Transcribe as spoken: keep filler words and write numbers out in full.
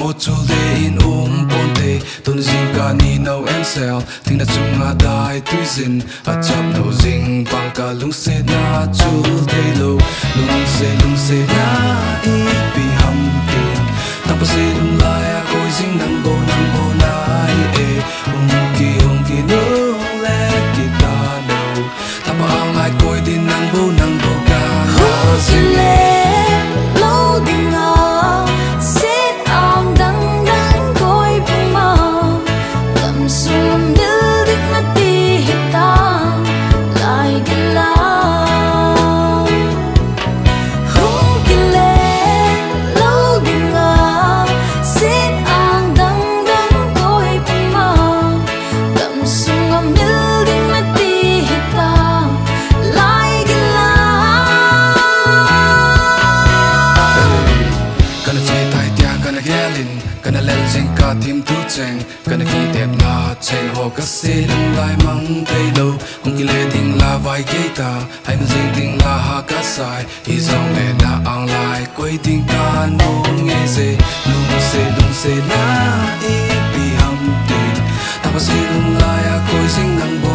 ô chul de in um ponte ton zing ka ni no em sel ting na chunga dai tuizin a chap no zing pang ka lung se na chul de lo lung se lung se na i bi ham tin tang pa se lung lai a koi zing nang bo nang bo na i e um ki um ki no le ki ta no tang pa ang ai koi din nang bo nang bo ka na zing Kilelouding sit on dang dang koi puma cầm sum building na ti hita lai gala hung Kilelouding sit on dang dang koi puma cầm sum building na ti hita lai gala Kana che tai tia kana gelin kana lel jing ka tim tu cheng kana ki tep na cheng ho ka se lung lai mang thei lo hong ki le ding la vai ke ta hai ma jing ding la ha ka sai i zong le na ang lai koi ding ka no nge se lung se lung se na i bi ham tin ta pa se lung lai a koi sing nang